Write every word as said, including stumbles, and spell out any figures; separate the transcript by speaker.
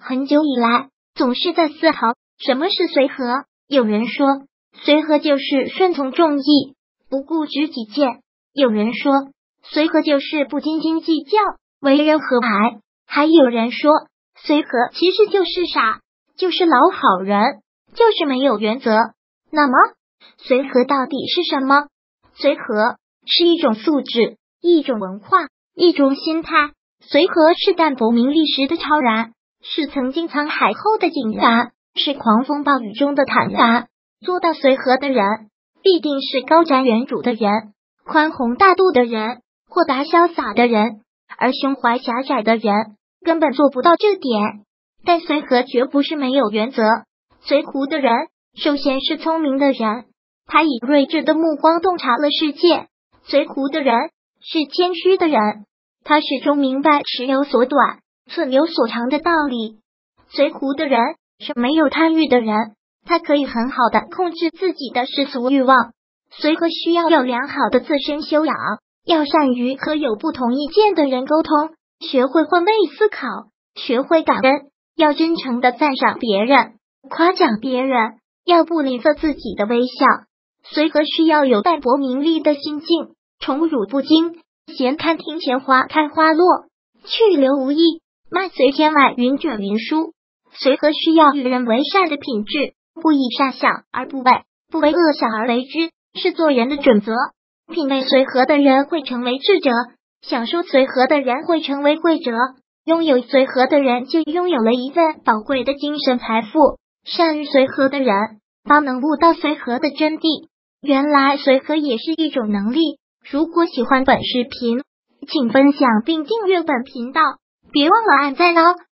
Speaker 1: 很久以来总是在思考什么是随和。有人说，随和就是顺从众意，不固执己见；有人说，随和就是不斤斤计较，为人和蔼；还有人说，随和其实就是傻，就是老好人，就是没有原则。那么，随和到底是什么？随和是一种素质，一种文化，一种心态。随和是淡泊名利时的超然，是曾经沧海后的井然，是狂风暴雨中的坦然。做到随和的人，必定是高瞻远瞩的人，宽宏大度的人，豁达潇洒的人，而胸怀狭窄的人根本做不到这点。但随和绝不是没有原则，随和的人首先是聪明的人，他以睿智的目光洞察了世界。随和的人是谦虚的人，他始终明白尺有所短，寸有所长的道理。随和的人是没有贪欲的人，他可以很好的控制自己的世俗欲望。随和需要有良好的自身修养，要善于和有不同意见的人沟通，学会换位思考，学会感恩，要真诚的赞赏别人，夸奖别人，要不吝啬自己的微笑。随和需要有淡泊名利的心境，宠辱不惊，闲看庭前花开花落，去留无意，漫随天外云卷云舒。随和需要与人为善的品质，不以善小而不为，不为恶小而为之，是做人的准则。品味随和的人会成为智者，享受随和的人会成为贵者，拥有随和的人就拥有了一份宝贵的精神财富。善于随和的人方能悟到随和的真谛。原来随和也是一种能力。如果喜欢本视频，请分享并订阅本频道，别忘了按赞哦。